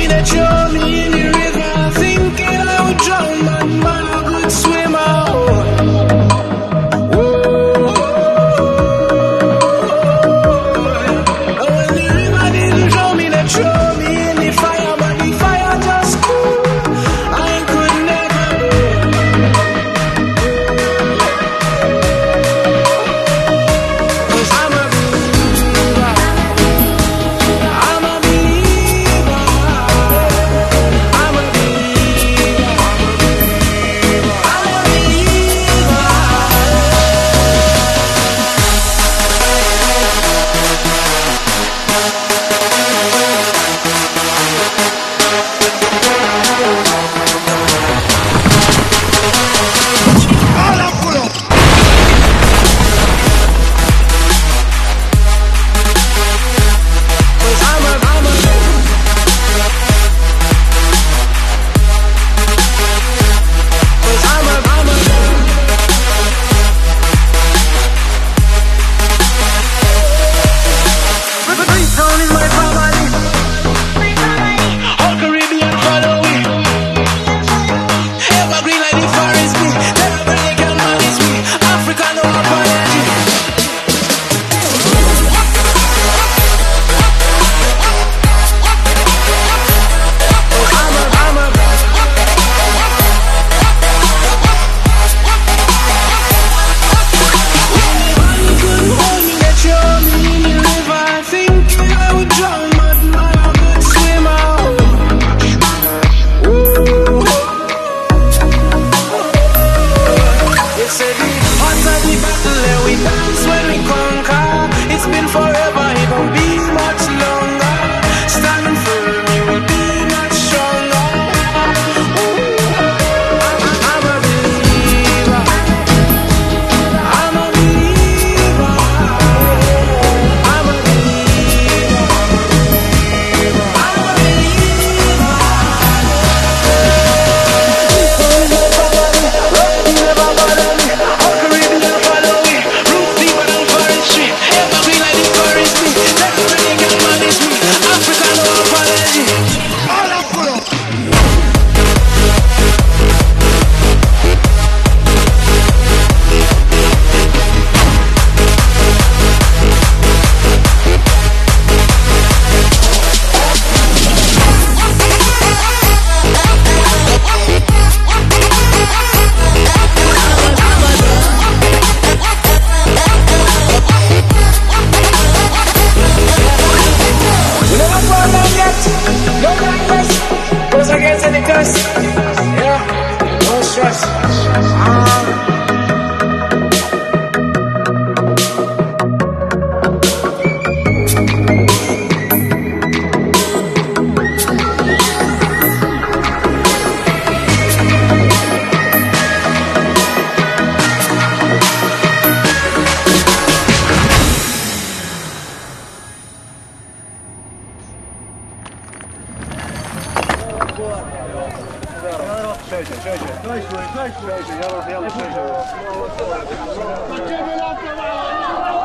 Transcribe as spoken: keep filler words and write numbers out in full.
that you're me in the river, thinking I would drown, but man, a good swimmer. Oh, oh, when the river didn't drown me, that throw me in the fire, but the fire just cool. I could never be. Cause I'm a believer. I'm a believer. I'm a believer. I'm a believer. All up, pull up. Cause I'm a, I'm a Cause I'm a, I'm a Freetown is my family. All Caribbean follow me. Evergreen like the forest me. Never they can manage me. Africa no apology. I'm a, I'm a Anybody couldn't hold me, that you're me in the river, thinking I would drown, but man, a good swimmer. Oh, they say the hotter the battle, and we dance when we conquer. It's been forever, it won't be much longer. Standing firm, you will be much stronger. Oh, I'm, I'm a believer. I'm a believer. I'm a believer. I'm a believer. Never bother me. All Caribbean follow me. Roots deeper than forestry. Evergreen like the forest me. Never they can manage me. Africa no apology. All up, pull up. You never fall down yet. No conquest. Goes against any curse. Yeah. No stress. Ah. Przejdzie, przejdzie. Przejdzie, przejdzie. Ja, ja, przejdzie.